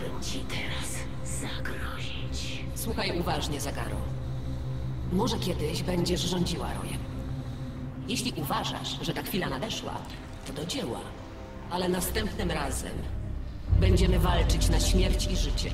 Chciałbym ci teraz zagrozić. Słuchaj uważnie, Zagaro. Może kiedyś będziesz rządziła rojem. Jeśli uważasz, że ta chwila nadeszła, to do dzieła. Ale następnym razem będziemy walczyć na śmierć i życie.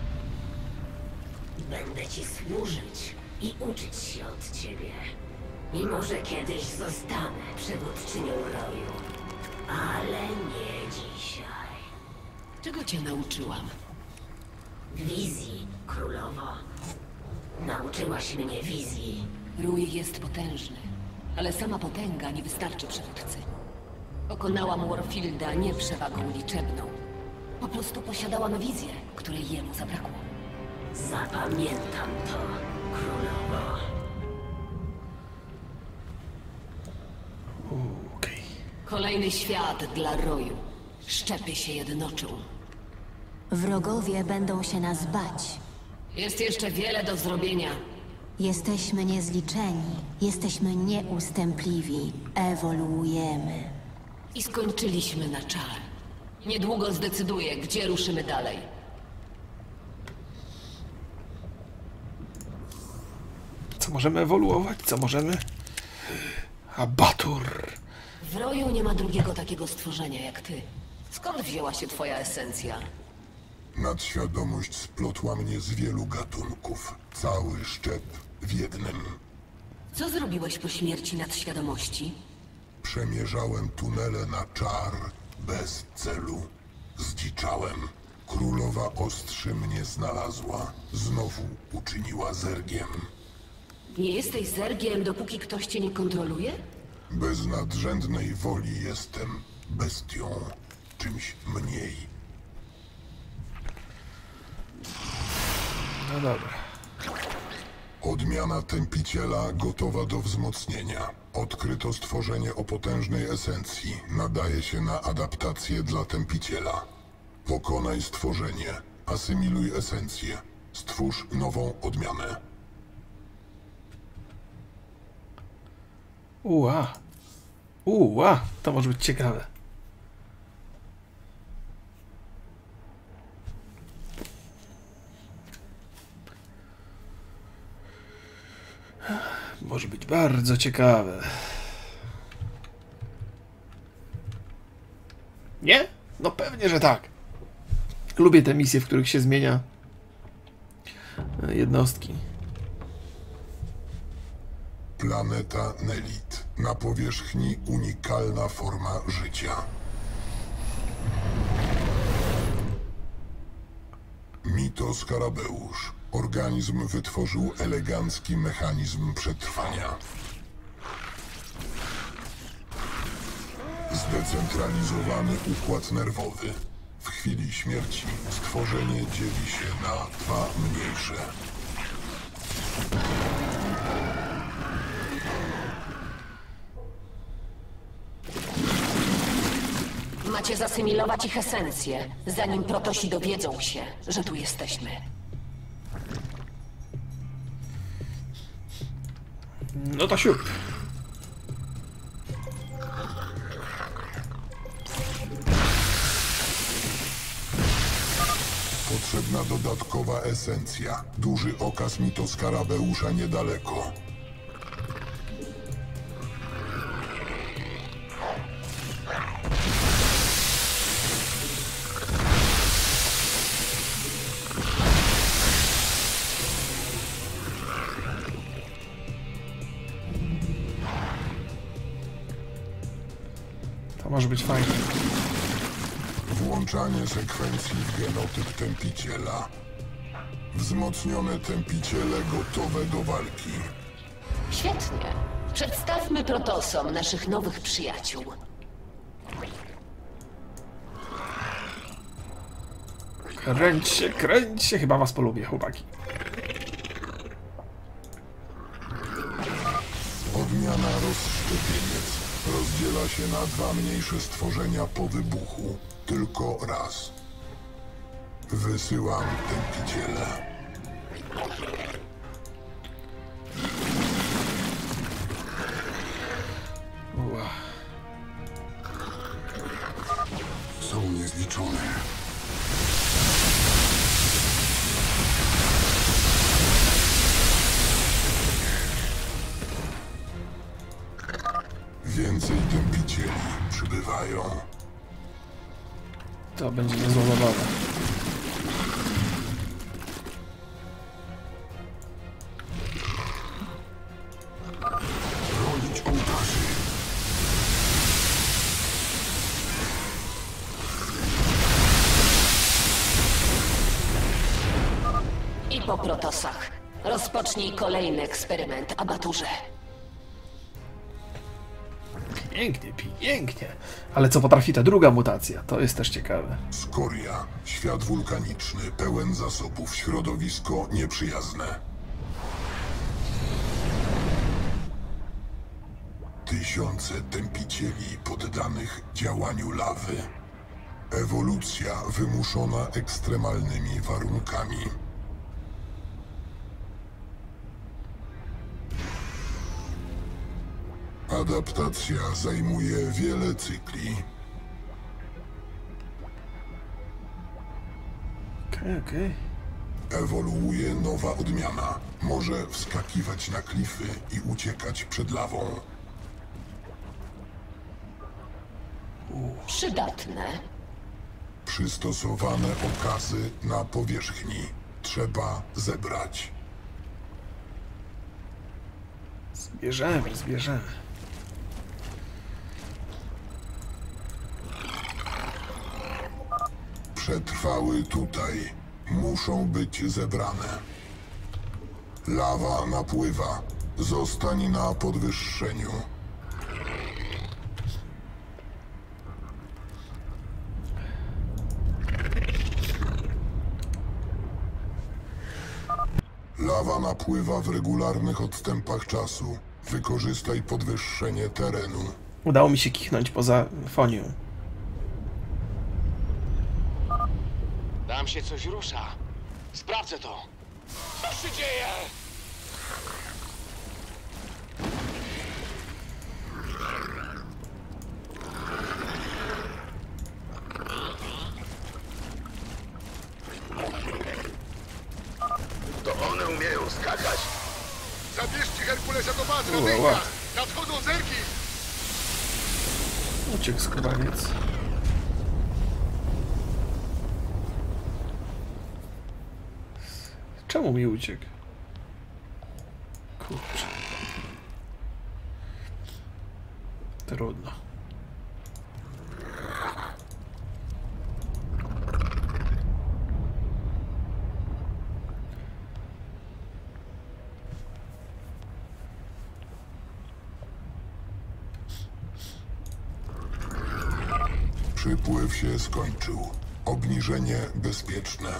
Będę ci służyć i uczyć się od ciebie. Mimo, że kiedyś zostanę przywódczynią roju. Ale nie dzisiaj. Czego cię nauczyłam? Wizji, królowo. Nauczyłaś mnie wizji. Rój jest potężny, ale sama potęga nie wystarczy przywódcy. Pokonałam Warfielda nie przewagą liczebną. Po prostu posiadałam wizję, której jemu zabrakło. Zapamiętam to, królowo. Okej. Kolejny świat dla roju. Szczepy się jednoczą. Wrogowie będą się nas bać. Jest jeszcze wiele do zrobienia. Jesteśmy niezliczeni, jesteśmy nieustępliwi, ewoluujemy. I skończyliśmy na czar. Niedługo zdecyduję, gdzie ruszymy dalej. Co możemy ewoluować? Co możemy? Abatur. W roju nie ma drugiego takiego stworzenia jak ty. Skąd wzięła się twoja esencja? Nadświadomość splotła mnie z wielu gatunków. Cały szczep w jednym. Co zrobiłeś po śmierci nadświadomości? Przemierzałem tunele na czar bez celu. Zdziczałem. Królowa ostrzy mnie znalazła. Znowu uczyniła zergiem. Nie jesteś zergiem, dopóki ktoś cię nie kontroluje? Bez nadrzędnej woli jestem bestią. Czymś mniej. No dobra. Odmiana tępiciela gotowa do wzmocnienia. Odkryto stworzenie o potężnej esencji. Nadaje się na adaptację dla tępiciela. Pokonaj stworzenie. Asymiluj esencję. Stwórz nową odmianę. To może być ciekawe. Może być bardzo ciekawe. Nie? No pewnie, że tak. Lubię te misje, w których się zmienia jednostki. Planeta Nelit. Na powierzchni unikalna forma życia. Mitos Skarabeusz. Organizm wytworzył elegancki mechanizm przetrwania. Zdecentralizowany układ nerwowy. W chwili śmierci stworzenie dzieli się na dwa mniejsze. Macie zasymilować ich esencję, zanim protosi dowiedzą się, że tu jesteśmy. No to siup. Potrzebna dodatkowa esencja. Duży okaz mitoskarabeusa niedaleko. To może być fajne. Włączanie sekwencji w genotyp tępiciela. Wzmocnione tępiciele gotowe do walki. Świetnie. Przedstawmy protosom naszych nowych przyjaciół. Kręć się, chyba was polubię, chłopaki. Odmiana rozszczepieniec. Rozdziela się na dwa mniejsze stworzenia po wybuchu. Tylko raz. Wysyłam tępiciele. Ua. Są niezliczone. Więcej tępicieli przybywają. To będzie niezła zabawa. Bronić ołtarzy. I po protosach. Rozpocznij kolejny eksperyment, abaturze. Pięknie, pięknie. Ale co potrafi ta druga mutacja? To jest też ciekawe. Skoria. Świat wulkaniczny, pełen zasobów, środowisko nieprzyjazne. Tysiące tępicieli poddanych działaniu lawy. Ewolucja wymuszona ekstremalnymi warunkami. Adaptacja zajmuje wiele cykli. Okej. Ewoluuje nowa odmiana. Może wskakiwać na klify i uciekać przed lawą. Przydatne. Przystosowane okazy na powierzchni. Trzeba zebrać. Zbierzemy. Przetrwały tutaj. Muszą być zebrane. Lawa napływa. Zostań na podwyższeniu. Lawa napływa w regularnych odstępach czasu. Wykorzystaj podwyższenie terenu. Udało mi się kichnąć poza fonią. Tam się coś rusza. Sprawdzę to. Co się dzieje? To one umieją skakać. Zabierzcie Herkulesa do bazy, Ła. natychmiast! Nadchodzą zerki! Uciekł skubaniec. Czemu mi uciekł? Kurczę. Trudno. Przypływ się skończył. Obniżenie bezpieczne.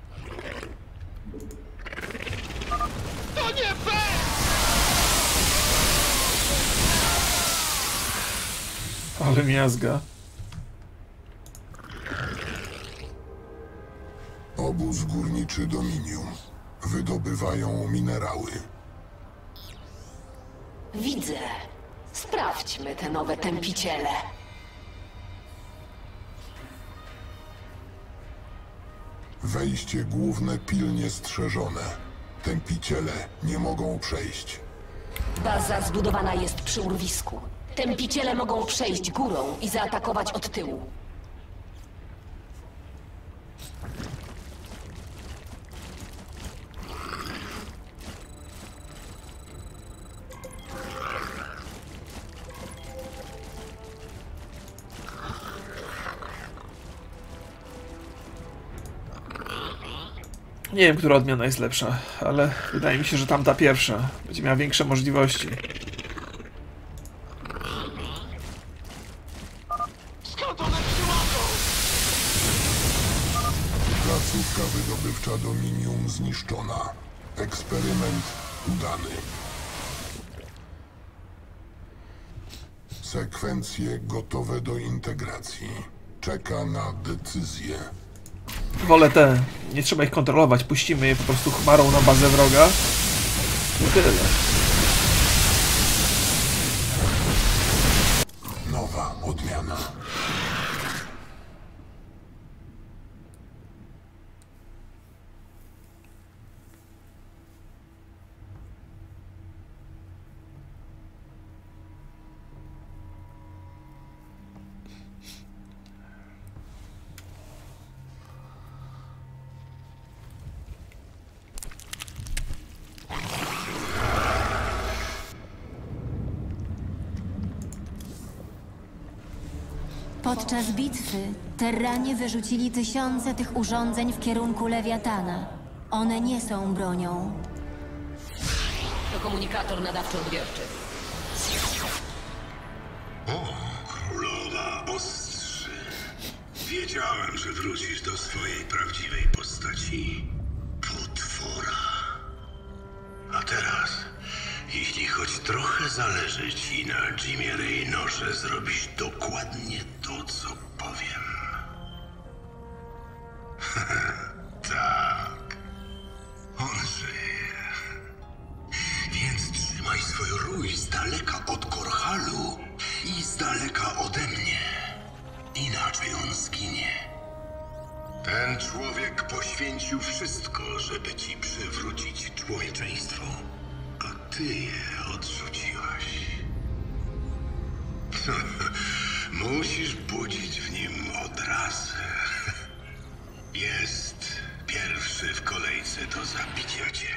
To nie fair! Ale miazga. Obóz górniczy Dominium. Wydobywają minerały. Widzę. Sprawdźmy te nowe tępiciele. Wejście główne pilnie strzeżone. Tępiciele nie mogą przejść. Baza zbudowana jest przy urwisku. Tępiciele mogą przejść górą i zaatakować od tyłu. Nie wiem, która odmiana jest lepsza, ale wydaje mi się, że tamta pierwsza będzie miała większe możliwości. Skąd one przyłażą? Placówka wydobywcza Dominium zniszczona. Eksperyment udany. Sekwencje gotowe do integracji. Czeka na decyzję. Wolę te. Nie trzeba ich kontrolować. Puścimy je po prostu chmarą na bazę wroga. I tyle. Nowa odmiana. Podczas bitwy Terranie wyrzucili tysiące tych urządzeń w kierunku Lewiatana. One nie są bronią. To komunikator nadawczo-odbiorczy. O, królowa ostrzy. Wiedziałem, że wrócisz do swojej prawdziwej postaci. Potwora. A teraz, jeśli choć trochę zależy ci na Jimie Raynorze, zrobisz dokładnie to, co powiem. Tak. On żyje. Więc trzymaj swoją rój z daleka od Korhalu i z daleka ode mnie. Inaczej on zginie. Ten człowiek poświęcił wszystko, żeby ci przywrócić człowieczeństwo, a ty je odrzuciłaś. Musisz budzić w nim odrazę. Jest pierwszy w kolejce do zabicia cię.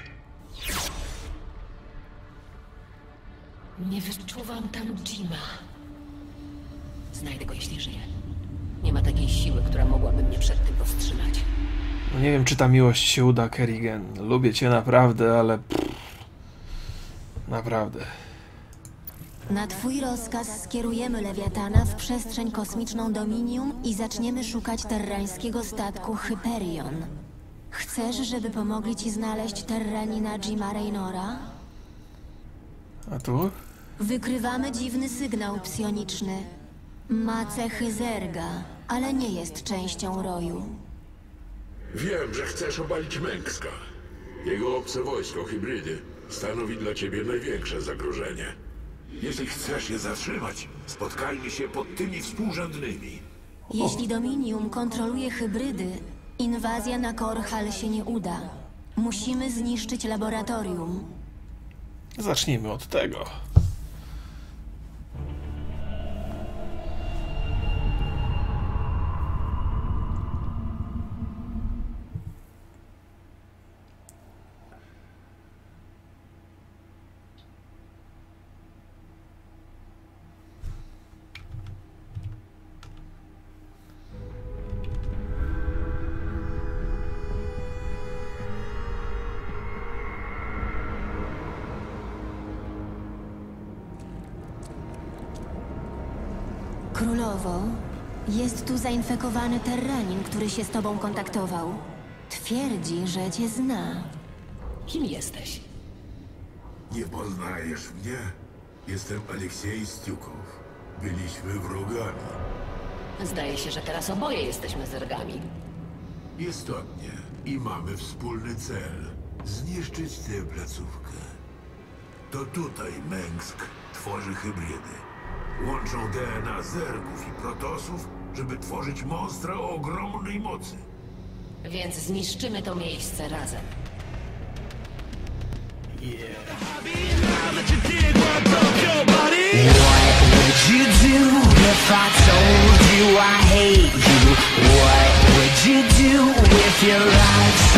Nie wyczuwam tam Jima. Znajdę go, jeśli żyje. Nie ma takiej siły, która mogłaby mnie przed tym powstrzymać. No nie wiem, czy ta miłość się uda, Kerrigan. Lubię cię naprawdę, ale... Naprawdę. Na twój rozkaz skierujemy Lewiatana w przestrzeń kosmiczną Dominium i zaczniemy szukać terrańskiego statku Hyperion. Chcesz, żeby pomogli ci znaleźć terranina Jima Raynora? A tu? Wykrywamy dziwny sygnał psioniczny. Ma cechy zerga, ale nie jest częścią roju. Wiem, że chcesz obalić Mengska. Jego obce wojsko, hybrydy, stanowi dla ciebie największe zagrożenie. Jeśli chcesz je zatrzymać, spotkajmy się pod tymi współrzędnymi. Jeśli Dominium kontroluje hybrydy, inwazja na Korhal się nie uda. Musimy zniszczyć laboratorium. Zacznijmy od tego. Królowo, jest tu zainfekowany terranin, który się z tobą kontaktował. Twierdzi, że cię zna. Kim jesteś? Nie poznajesz mnie? Jestem Aleksiej Stiukow. Byliśmy wrogami. Zdaje się, że teraz oboje jesteśmy zergami. Istotnie. I mamy wspólny cel. Zniszczyć tę placówkę. To tutaj Mengsk tworzy hybrydy. Łączą DNA zergów i protosów, żeby tworzyć monstra o ogromnej mocy. Więc zniszczymy to miejsce razem. What would you do if I told you I hate you? What would you do if your life